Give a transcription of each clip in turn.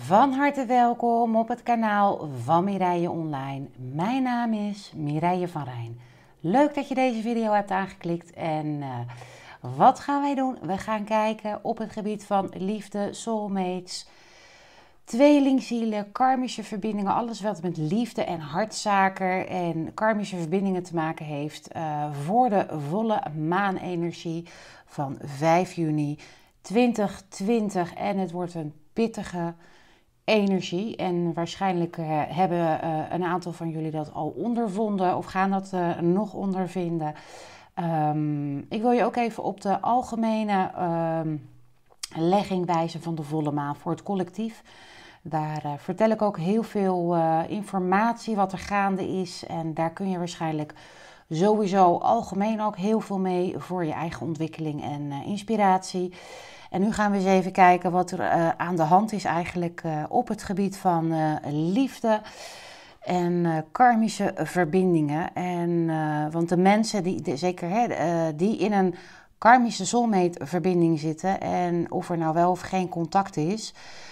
Van harte welkom op het kanaal van Mireille Online. Mijn naam is Mireille van Rijn. Leuk dat je deze video hebt aangeklikt. En wat gaan wij doen? We gaan kijken op het gebied van liefde, soulmates, tweelingzielen, karmische verbindingen. Alles wat met liefde en hartzaken en karmische verbindingen te maken heeft. Voor de volle maanenergie van 5 juni 2020. En het wordt een pittige energie. En waarschijnlijk hebben een aantal van jullie dat al ondervonden of gaan dat nog ondervinden. Ik wil je ook even op de algemene legging wijzen van de volle maan voor het collectief. Daar vertel ik ook heel veel informatie wat er gaande is. En daar kun je waarschijnlijk sowieso algemeen ook heel veel mee voor je eigen ontwikkeling en inspiratie. En nu gaan we eens even kijken wat er aan de hand is eigenlijk op het gebied van liefde en karmische verbindingen. En, want de mensen die in een karmische soulmate verbinding zitten en of er nou wel of geen contact is.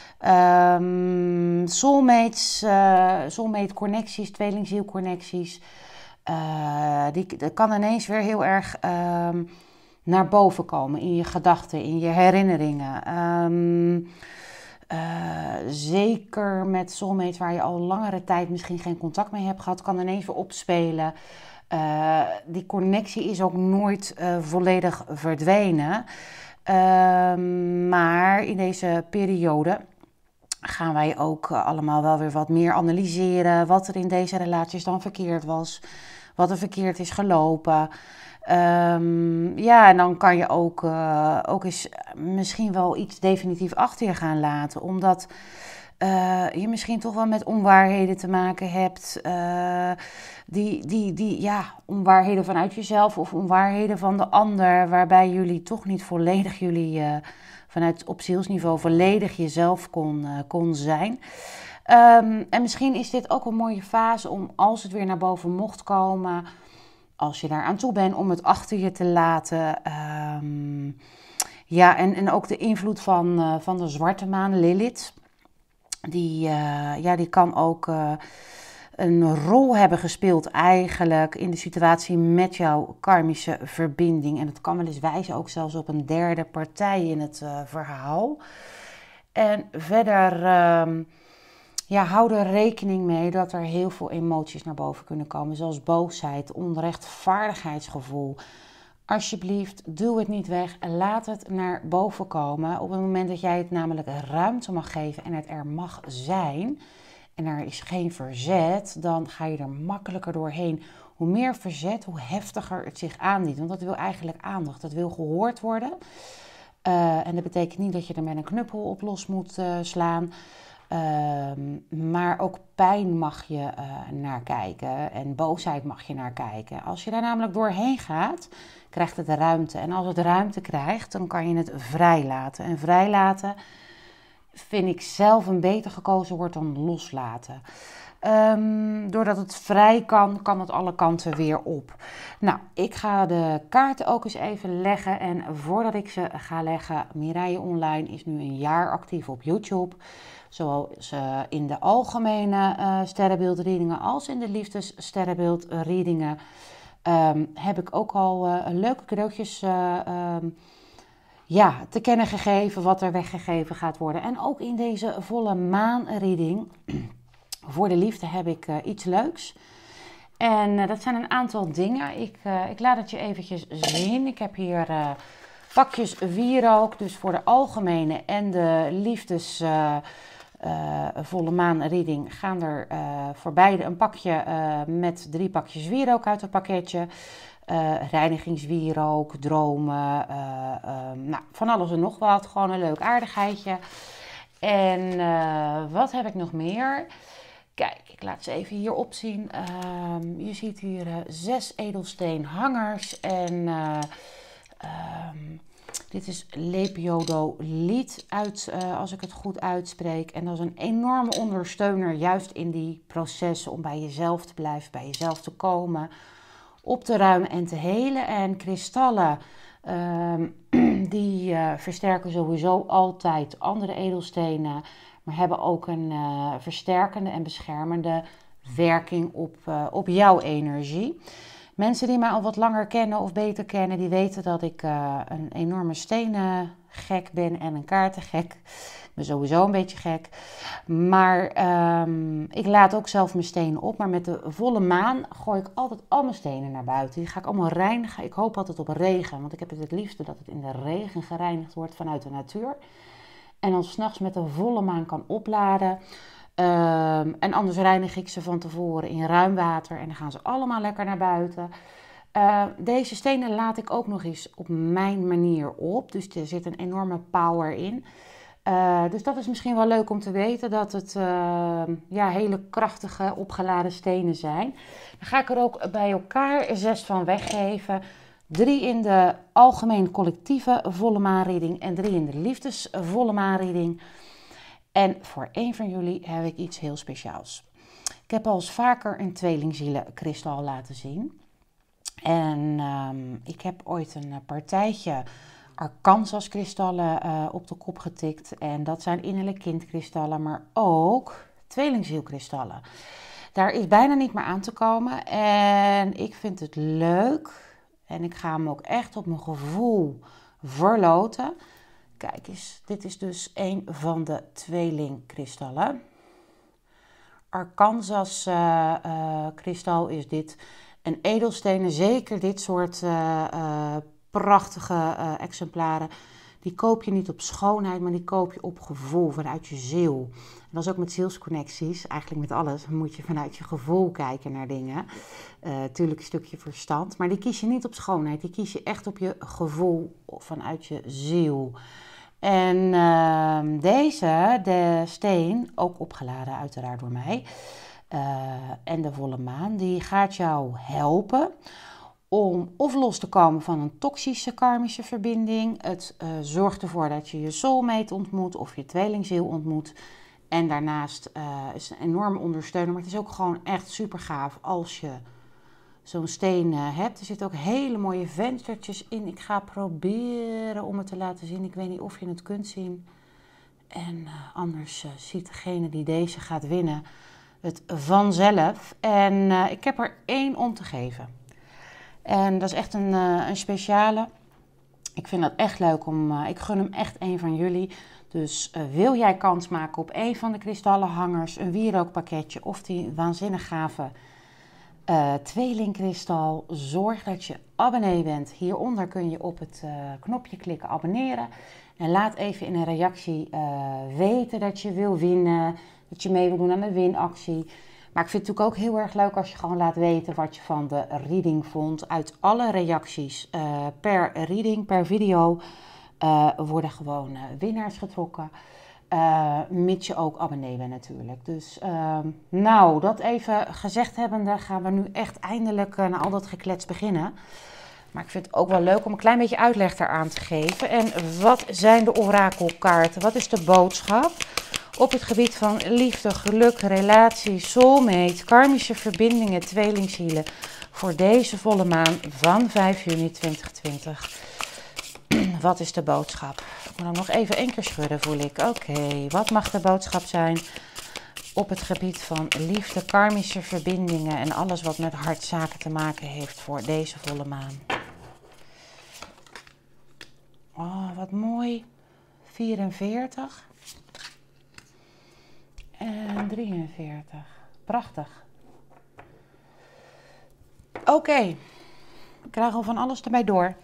Soulmate connecties, tweelingzielconnecties. Dat kan ineens weer heel erg naar boven komen in je gedachten, in je herinneringen. Zeker met soulmates waar je al langere tijd misschien geen contact mee hebt gehad, kan ineens weer opspelen. Die connectie is ook nooit volledig verdwenen. Maar in deze periode gaan wij ook allemaal wel weer wat meer analyseren wat er in deze relaties dan verkeerd was. Wat er verkeerd is gelopen. En dan kan je ook eens misschien wel iets definitief achter je gaan laten. Omdat je misschien toch wel met onwaarheden te maken hebt. Onwaarheden vanuit jezelf of onwaarheden van de ander. Waarbij jullie toch niet volledig vanuit op zielsniveau volledig jezelf kon zijn. En misschien is dit ook een mooie fase om, als het weer naar boven mocht komen, als je daar aan toe bent, om het achter je te laten. En ook de invloed van de zwarte maan, Lilith. Die kan ook een rol hebben gespeeld eigenlijk in de situatie met jouw karmische verbinding. En het kan wel eens wijzen ook zelfs op een derde partij in het verhaal. En verder hou er rekening mee dat er heel veel emoties naar boven kunnen komen. Zoals boosheid, onrechtvaardigheidsgevoel. Alsjeblieft, doe het niet weg. Laat het naar boven komen. Op het moment dat jij het namelijk ruimte mag geven en het er mag zijn. En er is geen verzet, dan ga je er makkelijker doorheen. Hoe meer verzet, hoe heftiger het zich aandient. Want dat wil eigenlijk aandacht. Dat wil gehoord worden. En dat betekent niet dat je er met een knuppel op los moet slaan. Maar ook pijn mag je naar kijken en boosheid mag je naar kijken. Als je daar namelijk doorheen gaat, krijgt het ruimte. En als het ruimte krijgt, dan kan je het vrijlaten. En vrijlaten vind ik zelf een beter gekozen woord dan loslaten. Doordat het vrij kan het alle kanten weer op. Nou, ik ga de kaarten ook eens even leggen. En voordat ik ze ga leggen, Mireille Online is nu een jaar actief op YouTube. Zoals in de algemene sterrenbeeldreadingen als in de liefdessterrenbeeldreadingen. Heb ik ook al leuke cadeautjes te kennen gegeven wat er weggegeven gaat worden. En ook in deze volle maanreading voor de liefde heb ik iets leuks. En dat zijn een aantal dingen. Ik laat het je eventjes zien. Ik heb hier pakjes wierook. Dus voor de algemene en de liefdes volle maanreading gaan er voor beide een pakje met 3 pakjes wierook uit het pakketje. Reinigingswierook, dromen, van alles en nog wat. Gewoon een leuk aardigheidje. En wat heb ik nog meer? Kijk, ik laat ze even hierop zien. Je ziet hier 6 edelsteenhangers en dit is Lepiodoliet als ik het goed uitspreek. En dat is een enorme ondersteuner juist in die processen om bij jezelf te blijven, bij jezelf te komen, op te ruimen en te helen. En kristallen Die versterken sowieso altijd andere edelstenen, maar hebben ook een versterkende en beschermende werking op jouw energie. Mensen die mij al wat langer kennen of beter kennen, die weten dat ik een enorme stenengek ben en een kaartengek. Ik ben sowieso een beetje gek. Maar ik laat ook zelf mijn stenen op. Maar met de volle maan gooi ik altijd al mijn stenen naar buiten. Die ga ik allemaal reinigen. Ik hoop altijd op regen. Want ik heb het liefste dat het in de regen gereinigd wordt vanuit de natuur. En dan 's nachts met de volle maan kan opladen. En anders reinig ik ze van tevoren in ruim water. En dan gaan ze allemaal lekker naar buiten. Deze stenen laat ik ook nog eens op mijn manier op. Dus er zit een enorme power in. Dus dat is misschien wel leuk om te weten, dat het hele krachtige opgeladen stenen zijn. Dan ga ik er ook bij elkaar 6 van weggeven. 3 in de algemeen collectieve volle maanreading en 3 in de liefdesvolle maanreading. En voor één van jullie heb ik iets heel speciaals. Ik heb al eens vaker een tweelingzielenkristal laten zien. En ik heb ooit een partijtje Arkansas kristallen op de kop getikt. En dat zijn innerlijk kindkristallen, maar ook tweelingzielkristallen. Daar is bijna niet meer aan te komen. En ik vind het leuk. En ik ga hem ook echt op mijn gevoel verloten. Kijk eens, dit is dus een van de tweelingkristallen. Arkansas kristal is dit. En edelstenen, zeker dit soort prachtige exemplaren, die koop je niet op schoonheid, maar die koop je op gevoel, vanuit je ziel. En dat is ook met zielsconnecties, eigenlijk met alles, moet je vanuit je gevoel kijken naar dingen. Tuurlijk een stukje verstand, maar die kies je niet op schoonheid, die kies je echt op je gevoel, vanuit je ziel. En deze, de steen, ook opgeladen uiteraard door mij, en de volle maan, die gaat jou helpen om of los te komen van een toxische karmische verbinding. Het zorgt ervoor dat je je soulmate ontmoet of je tweelingziel ontmoet. En daarnaast is het een enorme ondersteuner. Maar het is ook gewoon echt super gaaf als je zo'n steen hebt. Er zitten ook hele mooie venstertjes in. Ik ga proberen om het te laten zien. Ik weet niet of je het kunt zien. En anders ziet degene die deze gaat winnen het vanzelf. En ik heb er 1 om te geven. En dat is echt een speciale. Ik vind dat echt leuk ik gun hem echt 1 van jullie. Dus wil jij kans maken op 1 van de kristallenhangers, een wierookpakketje of die waanzinnig gave tweelingkristal, zorg dat je abonnee bent. Hieronder kun je op het knopje klikken abonneren. En laat even in een reactie weten dat je wil winnen, dat je mee wil doen aan de winactie. Maar ik vind het natuurlijk ook heel erg leuk als je gewoon laat weten wat je van de reading vond. Uit alle reacties per reading, per video, worden gewoon winnaars getrokken. Mits je ook abonnee bent natuurlijk. Dus nou, dat even gezegd hebbende gaan we nu echt eindelijk na al dat geklets beginnen. Maar ik vind het ook wel leuk om een klein beetje uitleg eraan te geven. En wat zijn de orakelkaarten? Wat is de boodschap op het gebied van liefde, geluk, relatie, soulmate, karmische verbindingen, tweelingzielen voor deze volle maan van 5 juni 2020? Wat is de boodschap? Ik moet hem nog even 1 keer schudden, voel ik. Oké, wat mag de boodschap zijn op het gebied van liefde, karmische verbindingen en alles wat met hartzaken te maken heeft voor deze volle maan? Oh, wat mooi. 44 en 43. Prachtig. Oké, ik krijg al van alles erbij door.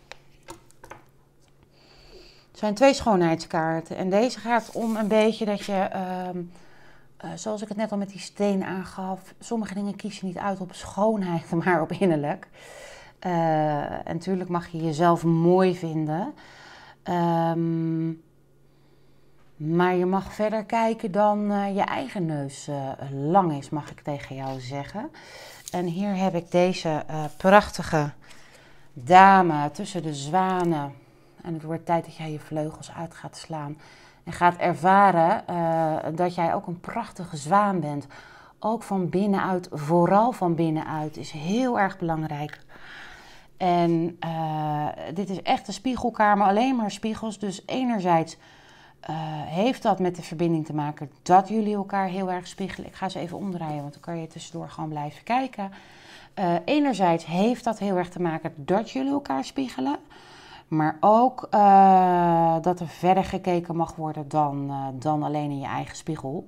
Het zijn 2 schoonheidskaarten. En deze gaat om een beetje dat je, zoals ik het net al met die steen aangaf, sommige dingen kies je niet uit op schoonheid, maar op innerlijk. En natuurlijk mag je jezelf mooi vinden. Maar je mag verder kijken dan je eigen neus lang is, mag ik tegen jou zeggen. En hier heb ik deze prachtige dame tussen de zwanen. En het wordt tijd dat jij je vleugels uit gaat slaan. En gaat ervaren dat jij ook een prachtige zwaan bent. Ook van binnenuit, vooral van binnenuit, is heel erg belangrijk. En dit is echt een spiegelkamer, alleen maar spiegels. Dus enerzijds heeft dat met de verbinding te maken dat jullie elkaar heel erg spiegelen. Ik ga ze even omdraaien, want dan kan je tussendoor gewoon blijven kijken. Enerzijds heeft dat heel erg te maken dat jullie elkaar spiegelen. Maar ook dat er verder gekeken mag worden dan alleen in je eigen spiegel.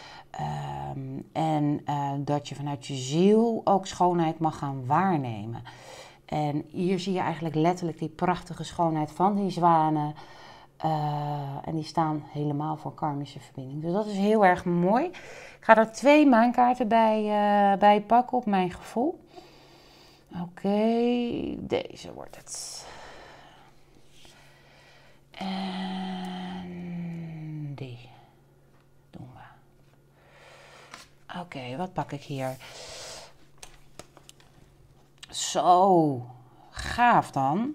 En dat je vanuit je ziel ook schoonheid mag gaan waarnemen. En hier zie je eigenlijk letterlijk die prachtige schoonheid van die zwanen. En die staan helemaal voor karmische verbinding. Dus dat is heel erg mooi. Ik ga er 2 maankaarten bij pakken op mijn gevoel. Oké, deze wordt het. En die doen we. Oké, wat pak ik hier? Zo, gaaf dan.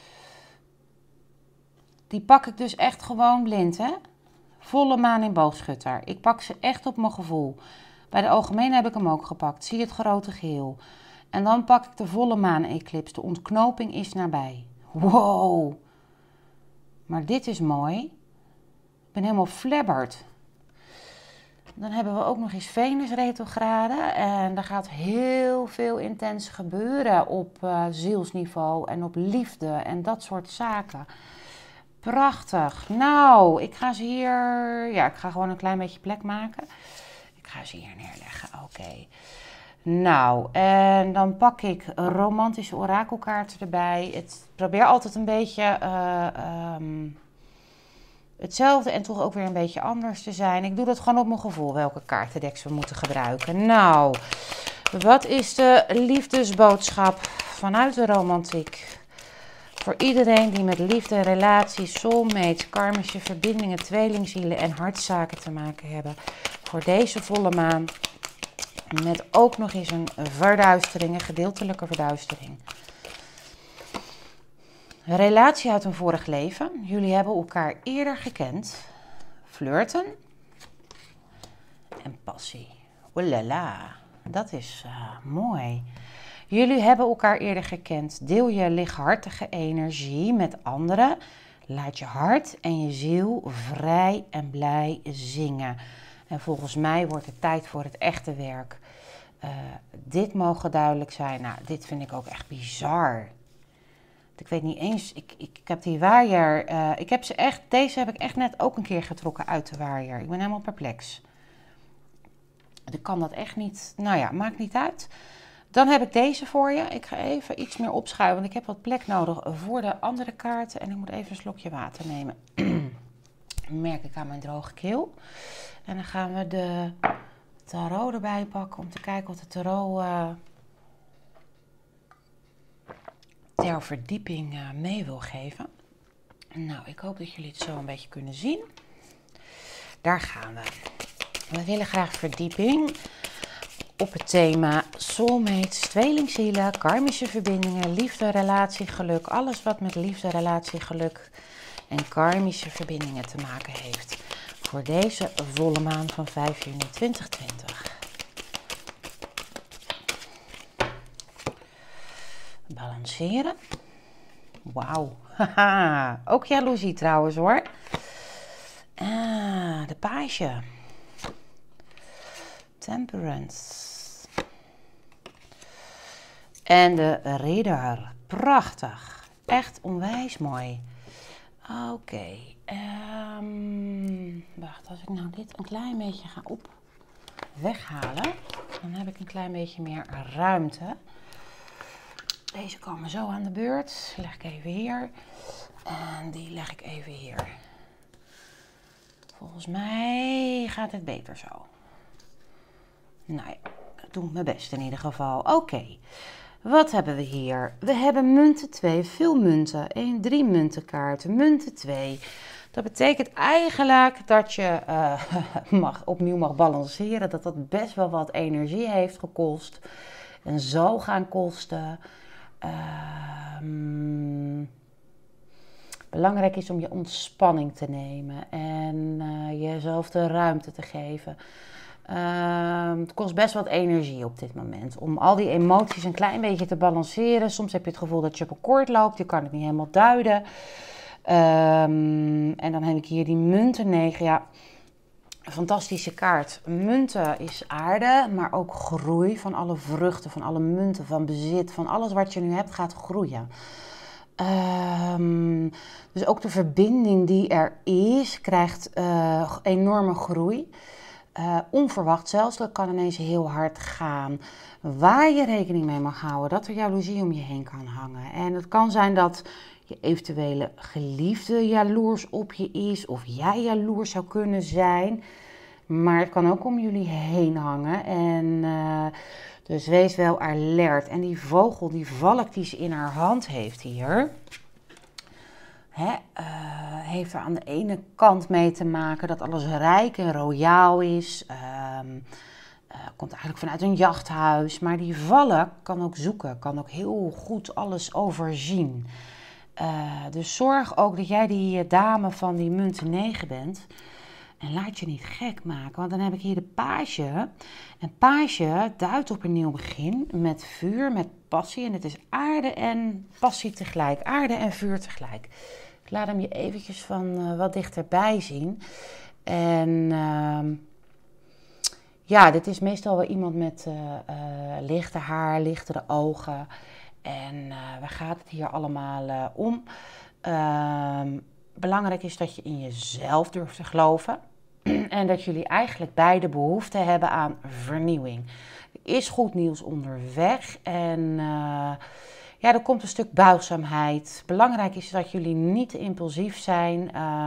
Die pak ik dus echt gewoon blind, hè? Volle maan in boogschutter. Ik pak ze echt op mijn gevoel. Bij de algemene heb ik hem ook gepakt. Zie het grote geheel. En dan pak ik de volle maan-eclips. De ontknoping is nabij. Wow. Maar dit is mooi. Ik ben helemaal flabberd. Dan hebben we ook nog eens Venus retrograde. En daar gaat heel veel intens gebeuren op zielsniveau en op liefde en dat soort zaken. Prachtig. Nou, ik ga ze hier... Ja, ik ga gewoon een klein beetje plek maken. Ik ga ze hier neerleggen. Oké. Nou, en dan pak ik romantische orakelkaarten erbij. Probeer altijd een beetje hetzelfde en toch ook weer een beetje anders te zijn. Ik doe dat gewoon op mijn gevoel, welke kaartendeks we moeten gebruiken. Nou, wat is de liefdesboodschap vanuit de romantiek? Voor iedereen die met liefde, relaties, soulmates, karmische verbindingen, tweelingzielen en hartzaken te maken hebben. Voor deze volle maan. Met ook nog eens een verduistering, een gedeeltelijke verduistering. Relatie uit een vorig leven. Jullie hebben elkaar eerder gekend. Flirten. En passie. Oelala, dat is mooi. Jullie hebben elkaar eerder gekend. Deel je lichthartige energie met anderen. Laat je hart en je ziel vrij en blij zingen. En volgens mij wordt het tijd voor het echte werk. Dit mogen duidelijk zijn. Nou, dit vind ik ook echt bizar. Ik weet niet eens, ik heb die waaier, deze heb ik echt net ook een keer getrokken uit de waaier. Ik ben helemaal perplex. Ik kan dat echt niet, nou ja, maakt niet uit. Dan heb ik deze voor je. Ik ga even iets meer opschuiven, want ik heb wat plek nodig voor de andere kaarten. En ik moet even een slokje water nemen. Merk ik aan mijn droge keel. En dan gaan we de tarot erbij pakken om te kijken wat de tarot ter verdieping mee wil geven. Nou, ik hoop dat jullie het zo een beetje kunnen zien. Daar gaan we. We willen graag verdieping op het thema soulmates, tweelingzielen, karmische verbindingen, liefde, relatie, geluk. Alles wat met liefde, relatie, geluk en karmische verbindingen te maken heeft. Voor deze volle maan van 5 juni 2020. Balanceren. Wauw. Haha. Ook jaloezie trouwens hoor. De page. Temperance. En de ridder. Prachtig. Echt onwijs mooi. Oké. Wacht, als ik nou dit een klein beetje ga weghalen, dan heb ik een klein beetje meer ruimte. Deze komen zo aan de beurt. Leg ik even hier. En die leg ik even hier. Volgens mij gaat het beter zo. Nou ja, ik doe mijn best in ieder geval. Oké. Wat hebben we hier? We hebben munten 2, veel munten. 1, 3 muntenkaarten, munten 2. Dat betekent eigenlijk dat je opnieuw mag balanceren. Dat dat best wel wat energie heeft gekost. En zal gaan kosten. Belangrijk is om je ontspanning te nemen. En jezelf de ruimte te geven. Het kost best wat energie op dit moment om al die emoties een klein beetje te balanceren. Soms heb je het gevoel dat je op een koord loopt, je kan het niet helemaal duiden. En dan heb ik hier die munten 9. Ja, een fantastische kaart. Munten is aarde, maar ook groei van alle vruchten, van alle munten, van bezit, van alles wat je nu hebt gaat groeien. Dus ook de verbinding die er is, krijgt enorme groei. Onverwacht zelfs, dat kan ineens heel hard gaan. Waar je rekening mee mag houden, dat er jaloezie om je heen kan hangen. En het kan zijn dat je eventuele geliefde jaloers op je is, of jij jaloers zou kunnen zijn. Maar het kan ook om jullie heen hangen. En dus wees wel alert. En die vogel, die valk die ze in haar hand heeft hier, heeft er aan de ene kant mee te maken dat alles rijk en royaal is. Komt eigenlijk vanuit een jachthuis. Maar die valk kan ook zoeken, kan ook heel goed alles overzien. Dus zorg ook dat jij die dame van die munten 9 bent. En laat je niet gek maken, want dan heb ik hier de page. En page duidt op een nieuw begin met vuur, met passie. En het is aarde en passie tegelijk, aarde en vuur tegelijk. Ik laat hem je eventjes van wat dichterbij zien. En ja, dit is meestal wel iemand met lichte haar, lichtere ogen. En waar gaat het hier allemaal om? Belangrijk is dat je in jezelf durft te geloven. En dat jullie eigenlijk beide behoefte hebben aan vernieuwing. Er is goed nieuws onderweg. En ja, er komt een stuk buigzaamheid. Belangrijk is dat jullie niet te impulsief zijn.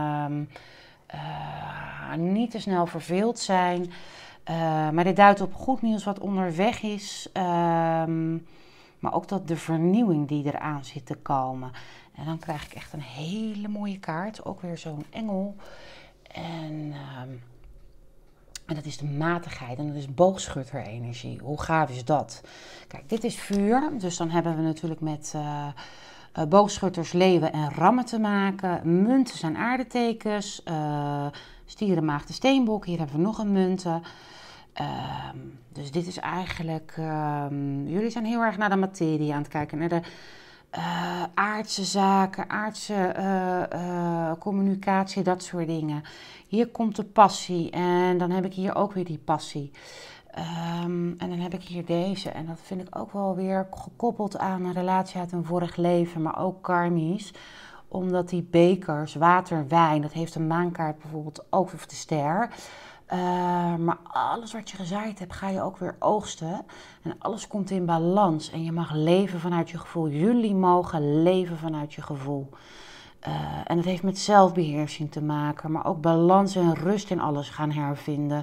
Niet te snel verveeld zijn. Maar dit duidt op goed nieuws wat onderweg is. Maar ook dat de vernieuwing die eraan zit te komen. En dan krijg ik echt een hele mooie kaart. Ook weer zo'n engel. En dat is de matigheid. En dat is boogschutterenergie. Hoe gaaf is dat? Kijk, dit is vuur. Dus dan hebben we natuurlijk met boogschutters, leeuwen en rammen te maken. Munten zijn aardetekens. Stieren, maagden, steenbok. Hier hebben we nog een munten. Dus dit is eigenlijk... jullie zijn heel erg naar de materie aan het kijken. Naar de aardse zaken, aardse communicatie, dat soort dingen. Hier komt de passie. En dan heb ik hier ook weer die passie. En dan heb ik hier deze. En dat vind ik ook wel weer gekoppeld aan een relatie uit een vorig leven. Maar ook karmisch. Omdat die bekers, water, wijn, dat heeft een maankaart bijvoorbeeld ook weer de ster. Maar alles wat je gezaaid hebt, ga je ook weer oogsten. En alles komt in balans. En je mag leven vanuit je gevoel. Jullie mogen leven vanuit je gevoel. En dat heeft met zelfbeheersing te maken. Maar ook balans en rust in alles gaan hervinden.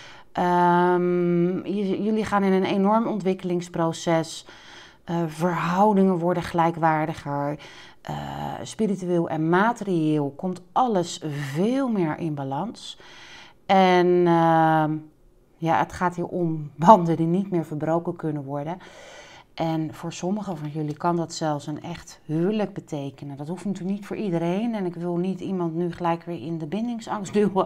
Jullie gaan in een enorm ontwikkelingsproces. Verhoudingen worden gelijkwaardiger. Spiritueel en materieel komt alles veel meer in balans. En ja, het gaat hier om banden die niet meer verbroken kunnen worden. En voor sommigen van jullie kan dat zelfs een echt huwelijk betekenen. Dat hoeft natuurlijk niet voor iedereen. En ik wil niet iemand nu gelijk weer in de bindingsangst duwen.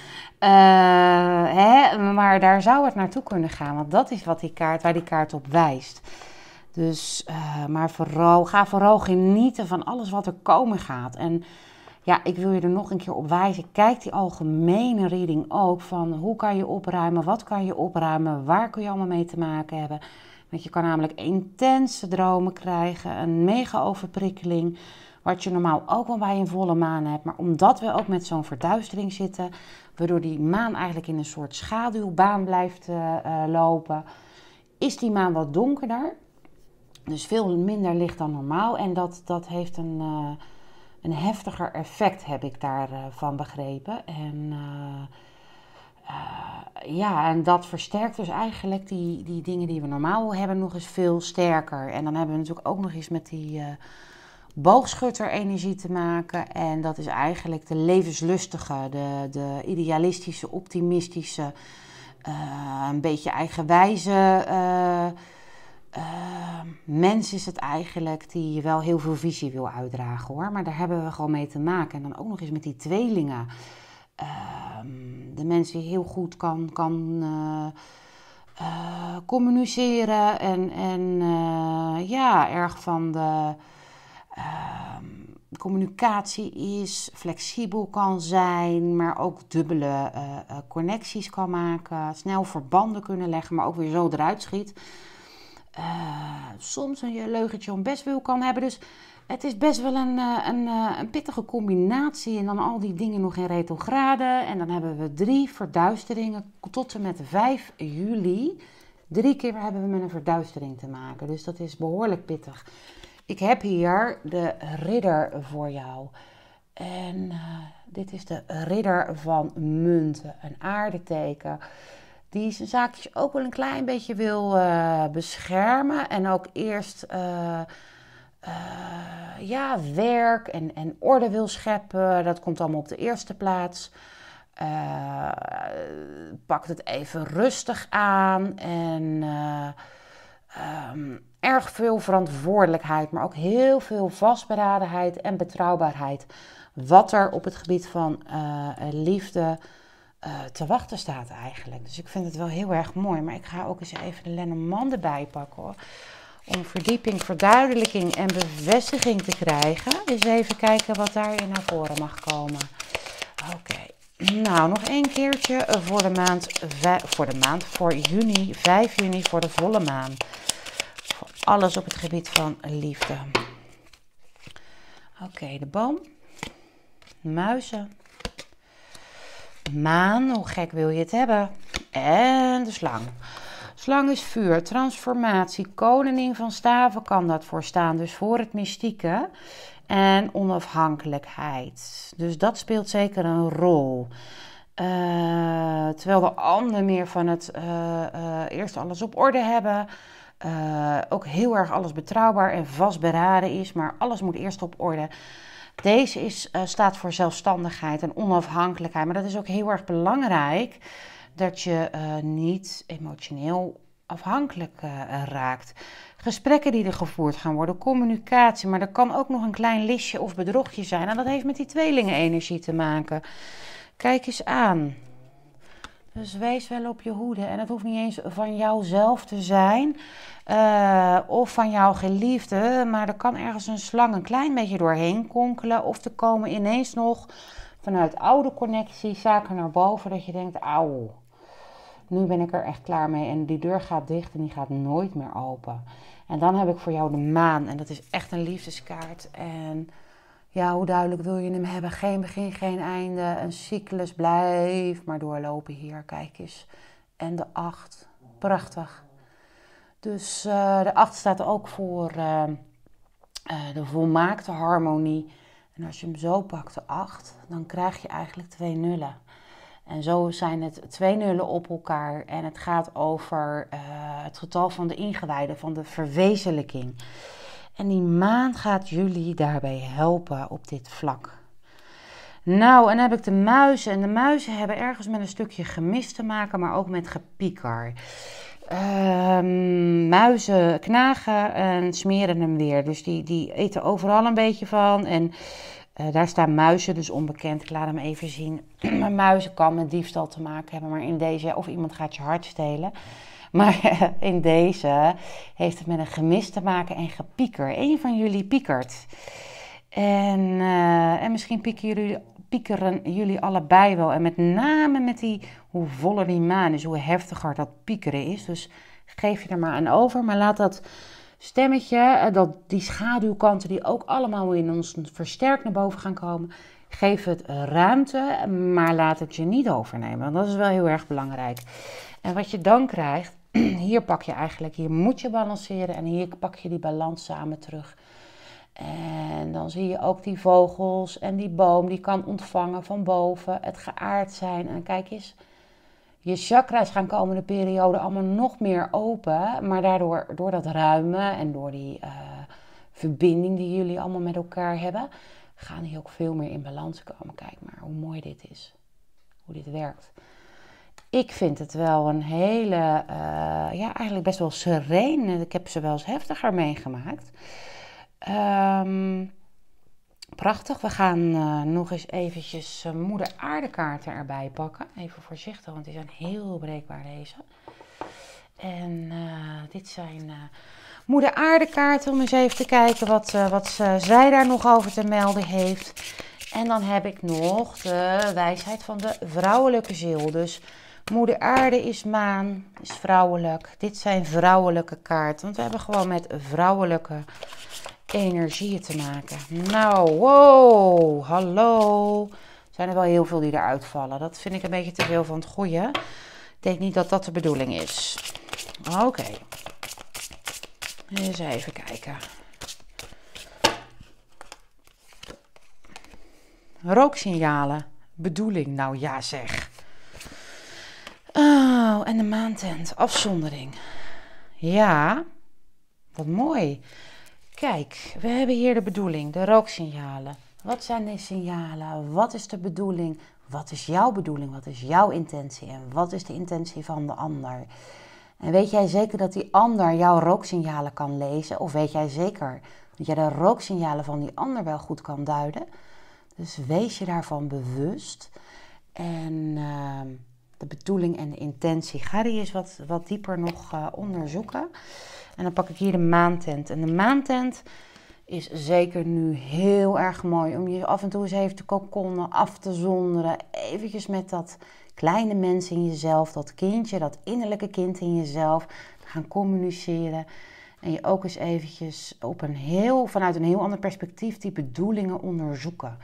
Maar daar zou het naartoe kunnen gaan. Want dat is wat waar die kaart op wijst. Dus, maar ga vooral genieten van alles wat er komen gaat. En ja, ik wil je er nog een keer op wijzen. Kijk die algemene reading ook van hoe kan je opruimen, wat kan je opruimen, waar kun je allemaal mee te maken hebben. Want je kan namelijk intense dromen krijgen, een mega overprikkeling, wat je normaal ook wel bij een volle maan hebt. Maar omdat we ook met zo'n verduistering zitten, waardoor die maan eigenlijk in een soort schaduwbaan blijft lopen, is die maan wat donkerder. Dus veel minder licht dan normaal. En dat heeft een heftiger effect, heb ik daarvan begrepen. En en dat versterkt dus eigenlijk die dingen die we normaal hebben nog eens veel sterker. En dan hebben we natuurlijk ook nog eens met die boogschutter-energie te maken. En dat is eigenlijk de levenslustige, de idealistische, optimistische, een beetje eigenwijze mens is het eigenlijk die wel heel veel visie wil uitdragen hoor. Maar daar hebben we gewoon mee te maken. En dan ook nog eens met die tweelingen. de mens die heel goed kan communiceren en ja, erg van de communicatie is, flexibel kan zijn, maar ook dubbele connecties kan maken, snel verbanden kunnen leggen, maar ook weer zo eruit schiet. Soms een leugentje om bestwil kan hebben, dus het is best wel een pittige combinatie. En dan al die dingen nog in retrograde. En dan hebben we 3 verduisteringen tot en met 5 juli. 3 keer hebben we met een verduistering te maken. Dus dat is behoorlijk pittig. Ik heb hier de ridder voor jou. En dit is de ridder van munten. Een aardeteken. Die zijn zaakjes ook wel een klein beetje wil beschermen. En ook eerst werk en orde wil scheppen. Dat komt allemaal op de eerste plaats. Pakt het even rustig aan. En erg veel verantwoordelijkheid. Maar ook heel veel vastberadenheid en betrouwbaarheid. Wat er op het gebied van liefde te wachten staat eigenlijk. Dus ik vind het wel heel erg mooi. Maar ik ga ook eens even de Lenormand erbij pakken hoor. Om verdieping, verduidelijking en bevestiging te krijgen. Dus even kijken wat daarin naar voren mag komen. Oké. Nou, nog 1 keertje voor juni, 5 juni voor de volle maan. Voor alles op het gebied van liefde. Oké, de boom. Muizen. Maan, hoe gek wil je het hebben? En de slang. Slang is vuur, transformatie, koningin van staven kan dat voor staan. Dus voor het mystieke en onafhankelijkheid. Dus dat speelt zeker een rol. Terwijl de ander meer van het eerst alles op orde hebben. Ook heel erg alles betrouwbaar en vastberaden is. Maar alles moet eerst op orde. Deze staat voor zelfstandigheid en onafhankelijkheid. Maar dat is ook heel erg belangrijk. Dat je niet emotioneel afhankelijk raakt. Gesprekken die er gevoerd gaan worden, communicatie. Maar er kan ook nog een klein listje of bedrogje zijn. En dat heeft met die tweelingenenergie te maken. Kijk eens aan. Dus wees wel op je hoede. En het hoeft niet eens van jouzelf te zijn. Of van jouw geliefde. Maar er kan ergens een slang een klein beetje doorheen konkelen. Of er komen ineens nog vanuit oude connecties zaken naar boven. Dat je denkt, auw. Nu ben ik er echt klaar mee. En die deur gaat dicht en die gaat nooit meer open. En dan heb ik voor jou de maan. En dat is echt een liefdeskaart. En ja, hoe duidelijk wil je hem hebben? Geen begin, geen einde. Een cyclus blijft maar doorlopen hier. Kijk eens. En de 8. Prachtig. Dus de 8 staat ook voor de volmaakte harmonie. En als je hem zo pakt, de 8, dan krijg je eigenlijk 2 nullen. En zo zijn het 2 nullen op elkaar. En het gaat over het getal van de ingewijden, van de verwezenlijking. En die maan gaat jullie daarbij helpen op dit vlak. Nou, en dan heb ik de muizen. En de muizen hebben ergens met een stukje gemis te maken, maar ook met gepieker. Muizen knagen en smeren hem weer. Dus die eten overal een beetje van. En daar staan muizen dus onbekend. Ik laat hem even zien. Maar muizen kan met diefstal te maken hebben. Maar in deze, of iemand gaat je hart stelen. Maar in deze heeft het met een gemis te maken en gepieker. Eén van jullie piekert. En misschien piekeren jullie allebei wel. En met name met hoe voller die maan is, hoe heftiger dat piekeren is. Dus geef je er maar aan over. Maar laat dat stemmetje, die schaduwkanten die ook allemaal in ons versterkt naar boven gaan komen. Geef het ruimte, maar laat het je niet overnemen. Want dat is wel heel erg belangrijk. En wat je dan krijgt, hier moet je balanceren. En hier pak je die balans samen terug. En dan zie je ook die vogels en die boom die kan ontvangen van boven. Het geaard zijn. En kijk eens, je chakra's gaan komende periode allemaal nog meer open. Maar daardoor, door dat ruimen en door die verbinding die jullie allemaal met elkaar hebben, gaan die ook veel meer in balans komen. Kijk maar hoe mooi dit is. Hoe dit werkt. Ik vind het wel een hele, eigenlijk best wel sereen. Ik heb ze wel eens heftiger meegemaakt. Prachtig. We gaan nog eens eventjes moeder aardekaarten erbij pakken. Even voorzichtig, want die zijn heel breekbaar deze. En dit zijn moeder aardekaarten om eens even te kijken wat zij daar nog over te melden heeft. En dan heb ik nog de wijsheid van de vrouwelijke ziel. Dus moeder aarde is maan, is vrouwelijk. Dit zijn vrouwelijke kaarten, want we hebben gewoon met vrouwelijke energieën te maken. Nou, wow, hallo. Er zijn er wel heel veel die eruit vallen. Dat vind ik een beetje te veel van het goede. Ik denk niet dat dat de bedoeling is. Oké. Eens even kijken. Rooksignalen. Bedoeling, nou ja zeg. Oh, en de maantent. Afzondering. Ja, wat mooi. Kijk, we hebben hier de bedoeling, de rooksignalen. Wat zijn die signalen? Wat is de bedoeling? Wat is jouw bedoeling? Wat is jouw intentie? En wat is de intentie van de ander? En weet jij zeker dat die ander jouw rooksignalen kan lezen? Of weet jij zeker dat jij de rooksignalen van die ander wel goed kan duiden? Dus wees je daarvan bewust. En de bedoeling en de intentie. Ga die eens wat dieper nog onderzoeken. En dan pak ik hier de maantent. En de maantent is zeker nu heel erg mooi om je af en toe eens even te kokonnen, af te zonderen. Eventjes met dat kleine mens in jezelf, dat kindje, dat innerlijke kind in jezelf, gaan communiceren. En je ook eens eventjes vanuit een heel ander perspectief die bedoelingen onderzoeken.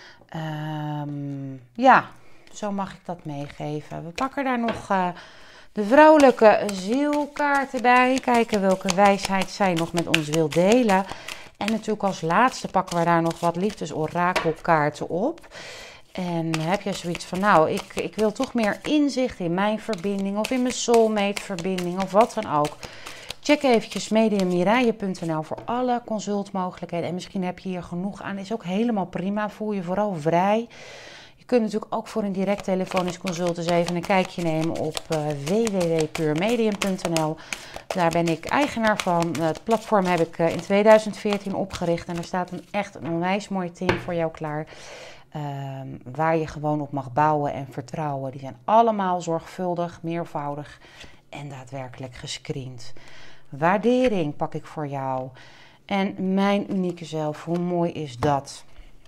Ja, zo mag ik dat meegeven. We pakken daar nog de vrouwelijke zielkaarten bij. Kijken welke wijsheid zij nog met ons wil delen. En natuurlijk als laatste pakken we daar nog wat liefdesorakelkaarten op. En heb je zoiets van, nou, ik wil toch meer inzicht in mijn verbinding of in mijn soulmate verbinding of wat dan ook. Check eventjes mediummireille.nl voor alle consultmogelijkheden. En misschien heb je hier genoeg aan. Is ook helemaal prima. Voel je vooral vrij. Je kunt natuurlijk ook voor een direct telefonisch consult eens even een kijkje nemen op www.puurmedium.nl. Daar ben ik eigenaar van. Het platform heb ik in 2014 opgericht. En er staat echt een onwijs mooi team voor jou klaar. Waar je gewoon op mag bouwen en vertrouwen. Die zijn allemaal zorgvuldig, meervoudig en daadwerkelijk gescreend. Waardering pak ik voor jou. En mijn unieke zelf, hoe mooi is dat?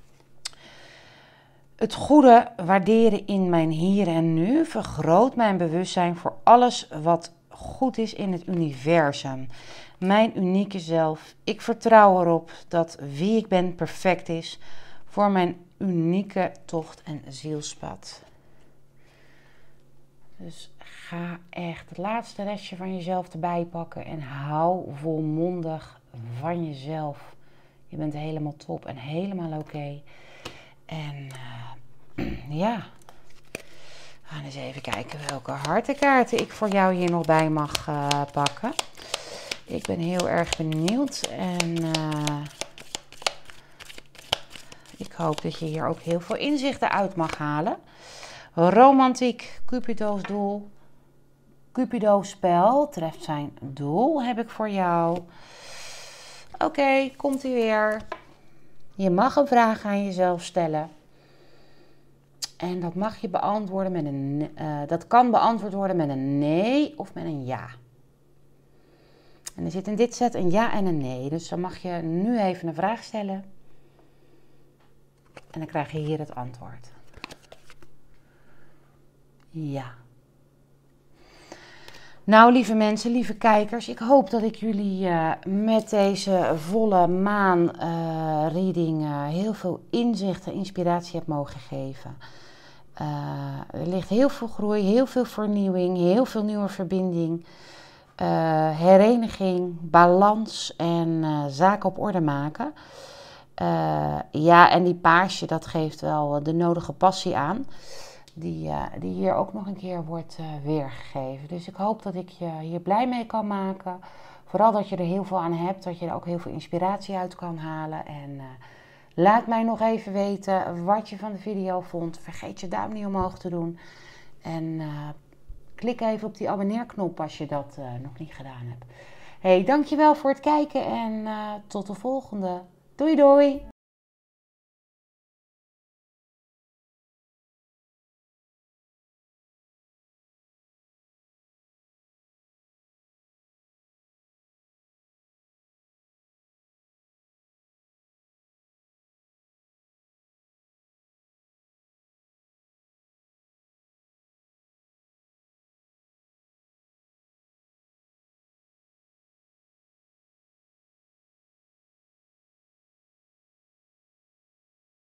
Het goede waarderen in mijn hier en nu vergroot mijn bewustzijn voor alles wat goed is in het universum. Mijn unieke zelf, ik vertrouw erop dat wie ik ben perfect is voor mijn unieke tocht en zielspad. Dus ga echt het laatste restje van jezelf erbij pakken en hou volmondig van jezelf. Je bent helemaal top en helemaal oké. En ja, we gaan eens even kijken welke hartenkaarten ik voor jou hier nog bij mag pakken. Ik ben heel erg benieuwd en ik hoop dat je hier ook heel veel inzichten uit mag halen. Romantiek, Cupido's doel. Cupido's spel treft zijn doel, heb ik voor jou. Oké, komt ie weer. Je mag een vraag aan jezelf stellen. En dat mag je beantwoorden met dat kan beantwoord worden met een nee of met een ja. En er zit in dit set een ja en een nee. Dus dan mag je nu even een vraag stellen. En dan krijg je hier het antwoord. Ja. Nou, lieve mensen, lieve kijkers, ik hoop dat ik jullie met deze volle maan reading heel veel inzicht en inspiratie heb mogen geven. Er ligt heel veel groei, heel veel vernieuwing, heel veel nieuwe verbinding, hereniging, balans en zaken op orde maken. Ja, en die paarsje, dat geeft wel de nodige passie aan. Die hier ook nog een keer wordt weergegeven. Dus ik hoop dat ik je hier blij mee kan maken. Vooral dat je er heel veel aan hebt. Dat je er ook heel veel inspiratie uit kan halen. En laat mij nog even weten wat je van de video vond. Vergeet je duim niet omhoog te doen. En klik even op die abonneerknop als je dat nog niet gedaan hebt. Hey, dankjewel voor het kijken. En tot de volgende. Doei doei!